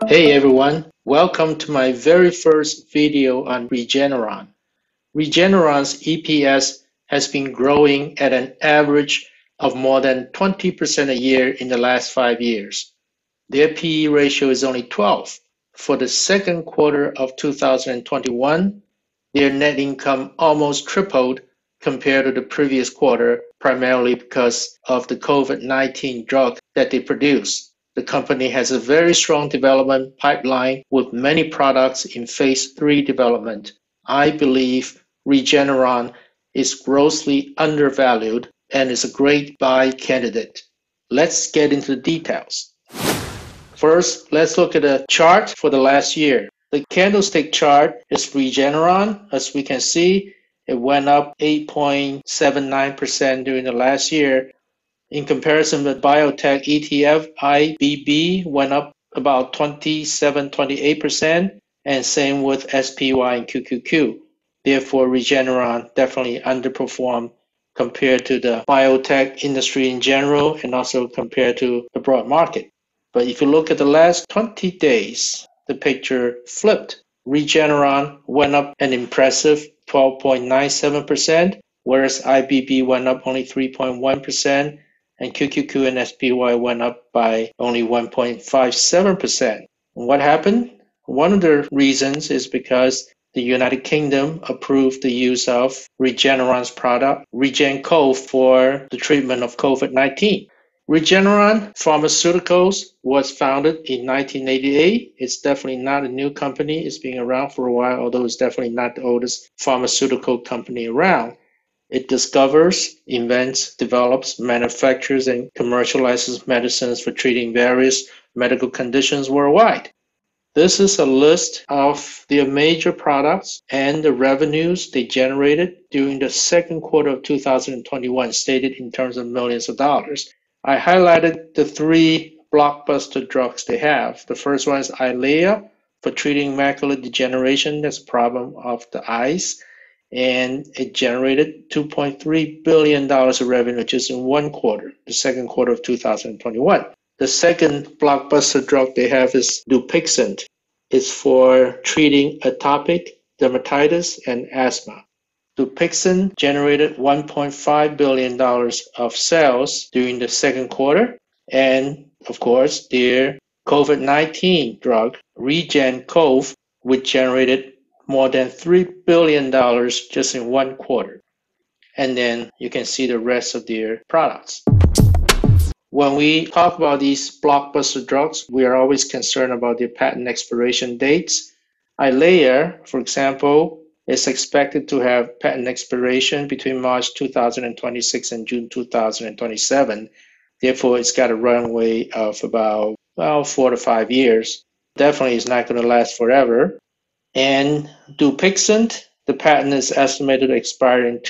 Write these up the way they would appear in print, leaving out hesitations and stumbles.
Hey everyone, welcome to my very first video on Regeneron. Regeneron's EPS has been growing at an average of more than 20% a year in the last 5 years. Their PE ratio is only 12. For the second quarter of 2021, their net income almost tripled compared to the previous quarter, primarily because of the COVID-19 drug that they produce. The company has a very strong development pipeline with many products in phase 3 development. I believe Regeneron is grossly undervalued and is a great buy candidate. Let's get into the details. First, let's look at a chart for the last year. The candlestick chart is Regeneron. As we can see, it went up 8.79% during the last year. In comparison with biotech ETF, IBB went up about 27-28%, and same with SPY and QQQ. Therefore, Regeneron definitely underperformed compared to the biotech industry in general and also compared to the broad market. But if you look at the last 20 days, the picture flipped. Regeneron went up an impressive 12.97%, whereas IBB went up only 3.1%, and QQQ and SPY went up by only 1.57%. What happened? One of the reasons is because the United Kingdom approved the use of Regeneron's product, REGEN-COV, for the treatment of COVID-19. Regeneron Pharmaceuticals was founded in 1988. It's definitely not a new company. It's been around for a while, although it's definitely not the oldest pharmaceutical company around. It discovers, invents, develops, manufactures, and commercializes medicines for treating various medical conditions worldwide. This is a list of their major products and the revenues they generated during the second quarter of 2021, stated in terms of millions of dollars. I highlighted the 3 blockbuster drugs they have. The first one is Eylea for treating macular degeneration. That's a problem of the eyes. And it generated $2.3 billion of revenue just in one quarter, the second quarter of 2021. The second blockbuster drug they have is Dupixent. It's for treating atopic dermatitis and asthma. Dupixent generated $1.5 billion of sales during the second quarter. And of course, their COVID-19 drug, REGEN-COV, which generated more than $3 billion just in one quarter. And then you can see the rest of their products. When we talk about these blockbuster drugs, we are always concerned about their patent expiration dates. Eylea, for example, is expected to have patent expiration between March 2026 and June 2027. Therefore, it's got a runway of about 4 to 5 years. Definitely is not going to last forever. And Dupixent, the patent is estimated to expire in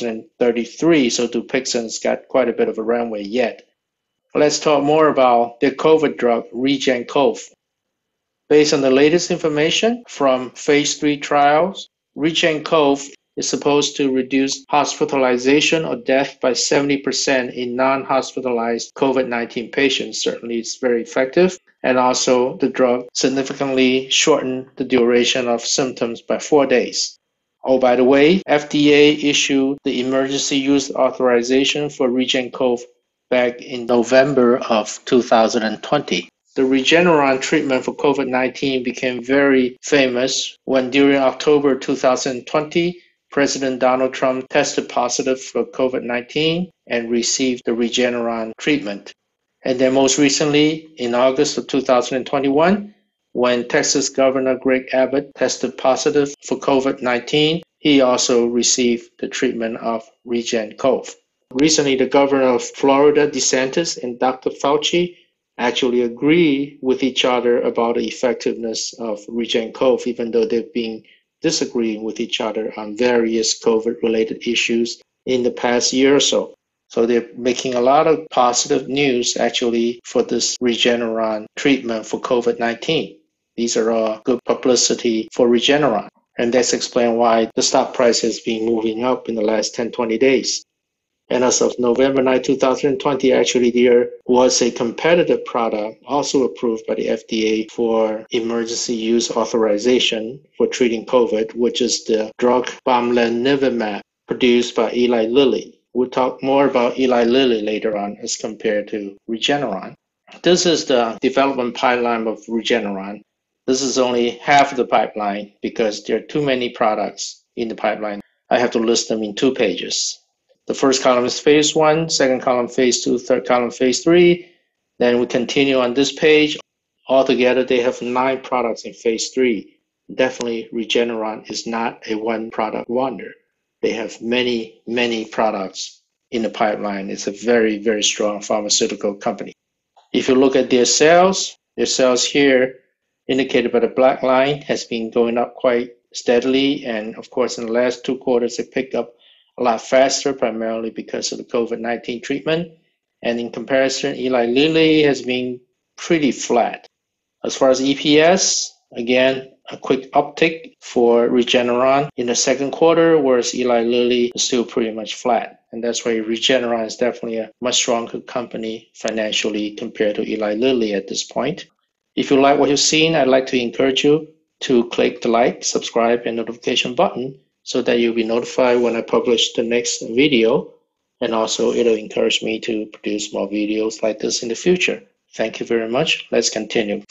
2033, so Dupixent's got quite a bit of a runway yet. Let's talk more about the COVID drug, REGEN-COV. Based on the latest information from phase 3 trials, REGEN-COV is supposed to reduce hospitalization or death by 70% in non-hospitalized COVID-19 patients. Certainly, it's very effective. And also, the drug significantly shortened the duration of symptoms by 4 days. Oh, by the way, FDA issued the emergency use authorization for REGEN-COV back in November of 2020. The Regeneron treatment for COVID-19 became very famous when during October 2020, President Donald Trump tested positive for COVID-19 and received the Regeneron treatment. And then most recently, in August of 2021, when Texas Governor Greg Abbott tested positive for COVID-19, he also received the treatment of REGEN-COV. Recently, the governor of Florida, DeSantis, and Dr. Fauci actually agree with each other about the effectiveness of REGEN-COV, even though they've been disagreeing with each other on various COVID-related issues in the past year or so. So they're making a lot of positive news actually for this Regeneron treatment for COVID-19. These are all good publicity for Regeneron. And that's explain why the stock price has been moving up in the last 10, 20 days. And as of November 9, 2020, actually there was a competitive product also approved by the FDA for emergency use authorization for treating COVID, which is the drug bamlanivimab produced by Eli Lilly. We'll talk more about Eli Lilly later on as compared to Regeneron. This is the development pipeline of Regeneron. This is only half of the pipeline because there are too many products in the pipeline. I have to list them in 2 pages. The first column is phase 1, second column phase 2, third column phase 3. Then we continue on this page. Altogether, they have 9 products in phase 3. Definitely, Regeneron is not a one-product wonder. They have many, many products in the pipeline. It's a very, very strong pharmaceutical company. If you look at their sales here, indicated by the black line, has been going up quite steadily. And of course, in the last 2 quarters, it picked up a lot faster, primarily because of the COVID-19 treatment. And in comparison, Eli Lilly has been pretty flat. As far as EPS, again, a quick uptick for Regeneron in the second quarter, whereas Eli Lilly is still pretty much flat. And that's why Regeneron is definitely a much stronger company financially compared to Eli Lilly at this point. If you like what you've seen, I'd like to encourage you to click the like, subscribe, and notification button so that you'll be notified when I publish the next video. And also, it'll encourage me to produce more videos like this in the future. Thank you very much. Let's continue.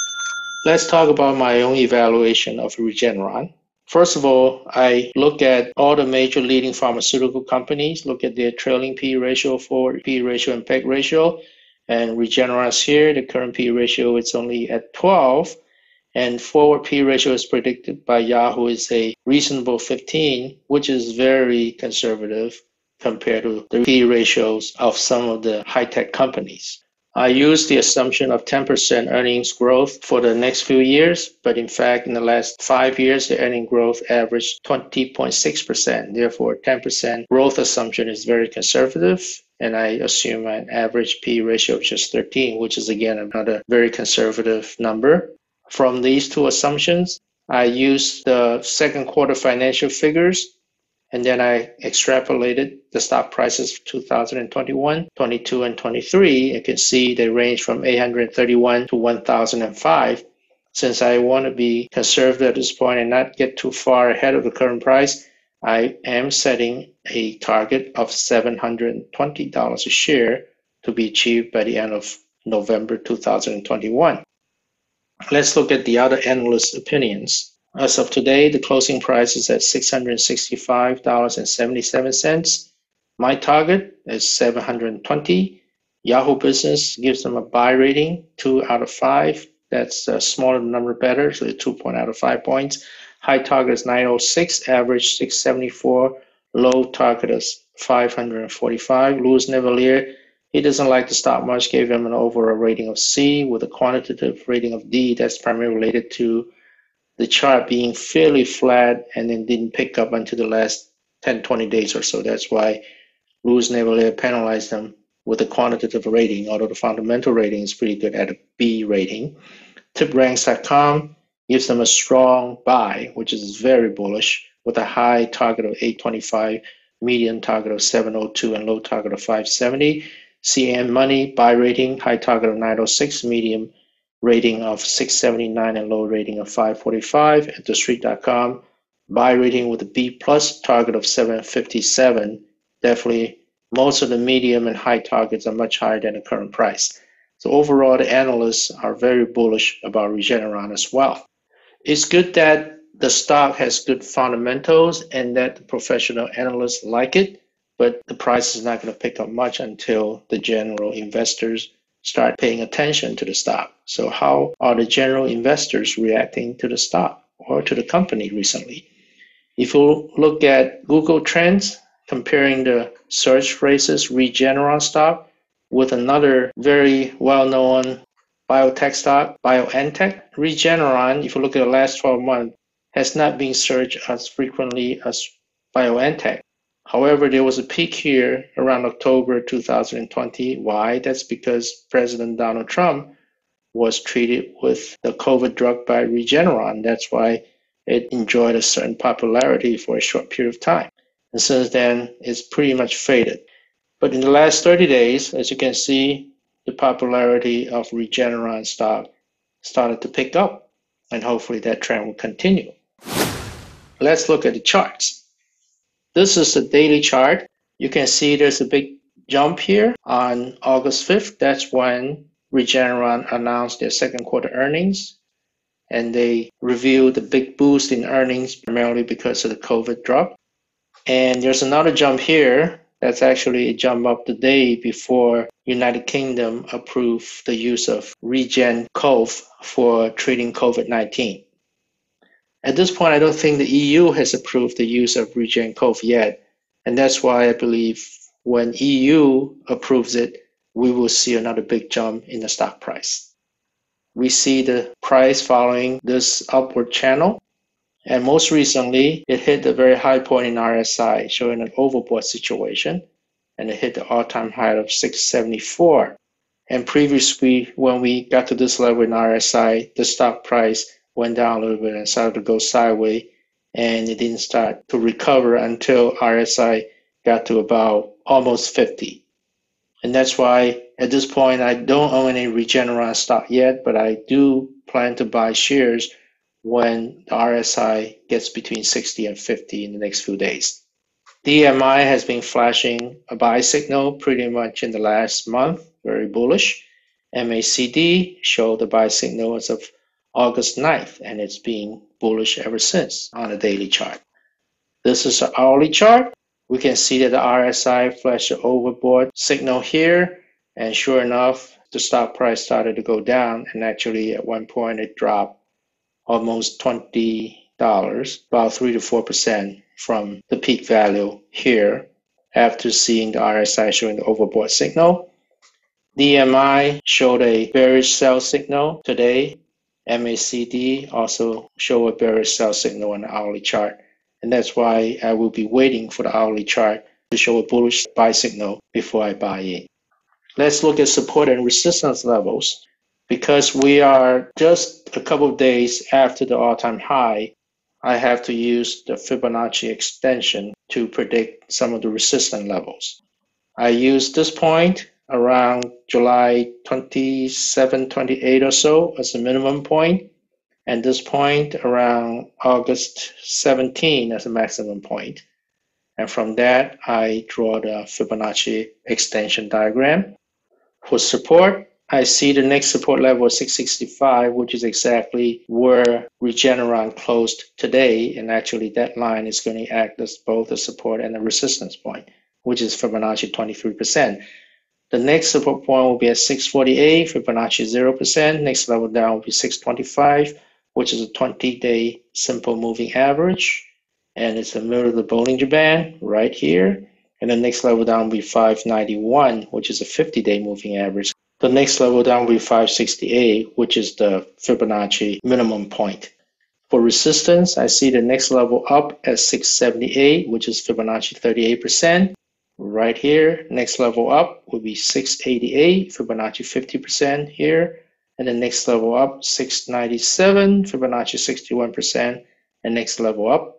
Let's talk about my own evaluation of Regeneron. First of all, I look at all the major leading pharmaceutical companies, look at their trailing P/E ratio, forward P/E ratio, and PEG ratio. And Regeneron's here, the current P/E ratio is only at 12. And forward P/E ratio is predicted by Yahoo is a reasonable 15, which is very conservative compared to the P/E ratios of some of the high-tech companies. I used the assumption of 10% earnings growth for the next few years, but in fact, in the last 5 years, the earning growth averaged 20.6%. Therefore, 10% growth assumption is very conservative, and I assume an average P/E ratio of just 13, which is again another very conservative number. From these 2 assumptions, I used the second quarter financial figures, and then I extrapolated the stock prices for 2021, 22, and 23. You can see they range from 831 to 1,005. Since I want to be conservative at this point and not get too far ahead of the current price, I am setting a target of $720 a share to be achieved by the end of November 2021. Let's look at the other analyst opinions. As of today, the closing price is at $665.77. My target is $720. Yahoo Business gives them a buy rating, 2 out of 5. That's a smaller number better, so 2 out of 5 points. High target is 906, average 674, low target is 545. Louis Navellier, he doesn't like the stock much, gave him an overall rating of C with a quantitative rating of D. That's primarily related to the chart being fairly flat and then didn't pick up until the last 10-20 days or so. That's why Louis Navellier penalized them with a quantitative rating, although the fundamental rating is pretty good at a B rating. TipRanks.com gives them a strong buy, which is very bullish, with a high target of 825, medium target of 702, and low target of 570. CN Money, buy rating, high target of 906, medium rating of 679 and low rating of 545. At TheStreet.com, buy rating with a B plus, target of 757. Definitely most of the medium and high targets are much higher than the current price. So overall, the analysts are very bullish about Regeneron as well. It's good that the stock has good fundamentals and that the professional analysts like it, but the price is not going to pick up much until the general investors start paying attention to the stock. So how are the general investors reacting to the stock or to the company recently? If you look at Google Trends, comparing the search phrases Regeneron stock with another very well-known biotech stock, BioNTech, Regeneron, if you look at the last 12 months, has not been searched as frequently as BioNTech. However, there was a peak here around October 2020. Why? That's because President Donald Trump was treated with the COVID drug by Regeneron. That's why it enjoyed a certain popularity for a short period of time. And since then, it's pretty much faded. But in the last 30 days, as you can see, the popularity of Regeneron stock started to pick up, and hopefully that trend will continue. Let's look at the charts. This is the daily chart. You can see there's a big jump here on August 5th. That's when Regeneron announced their second quarter earnings, and they revealed the big boost in earnings primarily because of the COVID drop. And there's another jump here. That's actually a jump up the day before United Kingdom approved the use of REGEN-COV for treating COVID-19. At this point, I don't think the EU has approved the use of REGEN-COV yet, and that's why I believe when EU approves it, we will see another big jump in the stock price. We see the price following this upward channel, and most recently, it hit a very high point in RSI, showing an overbought situation, and it hit the all-time high of 674. And previously, when we got to this level in RSI, the stock price went down a little bit and started to go sideways, and it didn't start to recover until RSI got to about almost 50. And that's why at this point, I don't own any Regeneron stock yet, but I do plan to buy shares when the RSI gets between 60 and 50 in the next few days. DMI has been flashing a buy signal pretty much in the last month, very bullish. MACD showed the buy signal as of August 9th, and it's been bullish ever since on a daily chart. This is an hourly chart. We can see that the RSI flashed an overbought signal here, and sure enough, the stock price started to go down, and actually at one point it dropped almost $20, about 3 to 4% from the peak value here after seeing the RSI showing the overbought signal. DMI showed a bearish sell signal today. MACD also showed a bearish sell signal on the hourly chart. And that's why I will be waiting for the hourly chart to show a bullish buy signal before I buy in. Let's look at support and resistance levels. Because we are just a couple of days after the all-time high, I have to use the Fibonacci extension to predict some of the resistance levels. I used this point around July 27, 28 or so as the minimum point, and this point around August 17 as a maximum point. And from that, I draw the Fibonacci extension diagram. For support, I see the next support level of 665, which is exactly where Regeneron closed today. And actually that line is going to act as both a support and a resistance point, which is Fibonacci 23%. The next support point will be at 648, Fibonacci 0%. Next level down will be 625, which is a 20-day simple moving average. And it's the middle of the Bollinger Band right here. And the next level down will be 591, which is a 50-day moving average. The next level down will be 568, which is the Fibonacci minimum point. For resistance, I see the next level up at 678, which is Fibonacci 38%. Right here, next level up will be 688, Fibonacci 50% here. And the next level up, 697, Fibonacci 61%. And next level up,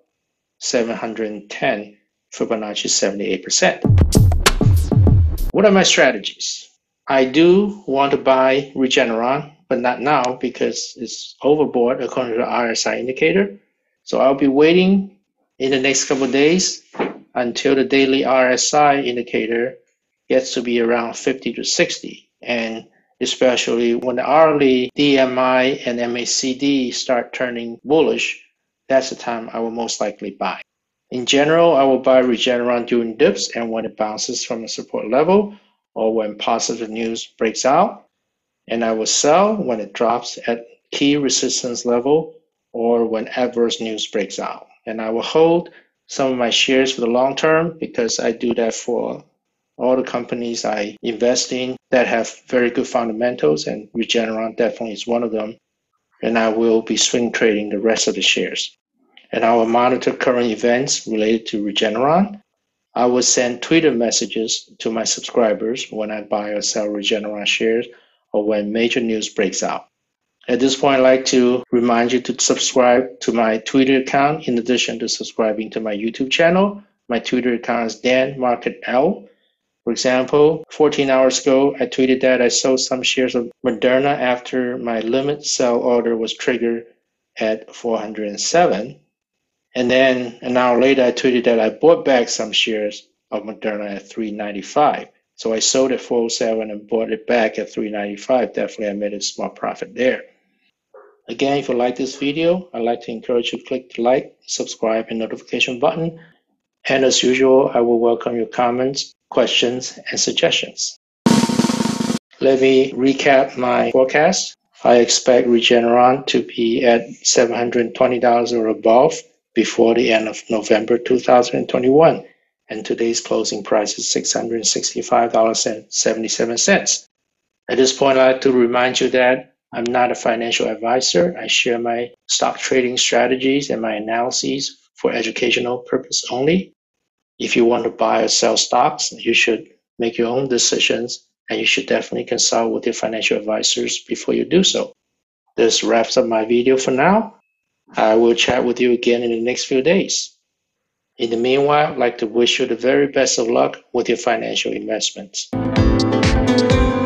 710, Fibonacci 78%. What are my strategies? I do want to buy Regeneron, but not now because it's overbought according to the RSI indicator. So I'll be waiting in the next couple of days until the daily RSI indicator gets to be around 50 to 60. And especially when the hourly DMI and MACD start turning bullish, that's the time I will most likely buy. In general, I will buy Regeneron during dips and when it bounces from a support level or when positive news breaks out. And I will sell when it drops at key resistance level or when adverse news breaks out. And I will hold some of my shares for the long term because I do that for all the companies I invest in that have very good fundamentals, and Regeneron definitely is one of them. And I will be swing trading the rest of the shares. And I will monitor current events related to Regeneron. I will send Twitter messages to my subscribers when I buy or sell Regeneron shares or when major news breaks out. At this point, I'd like to remind you to subscribe to my Twitter account in addition to subscribing to my YouTube channel. My Twitter account is Dan Market L. For example, 14 hours ago, I tweeted that I sold some shares of Moderna after my limit sell order was triggered at 407. And then an hour later, I tweeted that I bought back some shares of Moderna at 395. So I sold at 407 and bought it back at 395. Definitely, I made a small profit there. Again, if you like this video, I'd like to encourage you to click the like, subscribe, and notification button. And as usual, I will welcome your comments, questions, and suggestions. Let me recap my forecast. I expect Regeneron to be at $720 or above before the end of November 2021, and today's closing price is $665.77. At this point, I'd like to remind you that I'm not a financial advisor. I share my stock trading strategies and my analyses for educational purpose only. If you want to buy or sell stocks, you should make your own decisions, and you should definitely consult with your financial advisors before you do so. This wraps up my video for now. I will chat with you again in the next few days. In the meanwhile, I'd like to wish you the very best of luck with your financial investments.